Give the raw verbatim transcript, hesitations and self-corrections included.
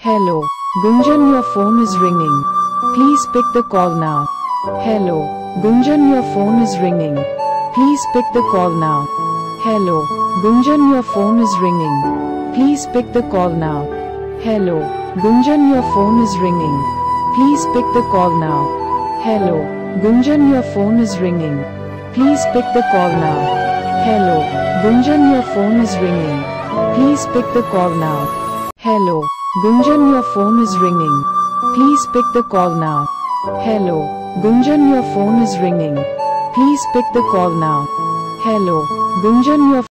Hello, Gunjan, your phone is ringing. Please pick the call now. Hello, Gunjan, your phone is ringing. Please pick the call now. Hello, Gunjan, your phone is ringing. Please pick the call now. Hello, Gunjan, your phone is ringing. Please pick the call now. Hello, Gunjan, your phone is ringing. Please pick the call now. Hello, Gunjan, your phone is ringing. Please pick the call now. Hello, Gunjan, your phone is ringing. Please pick the call now. Hello, Gunjan, your phone is ringing. Please pick the call now. Hello, Gunjan, your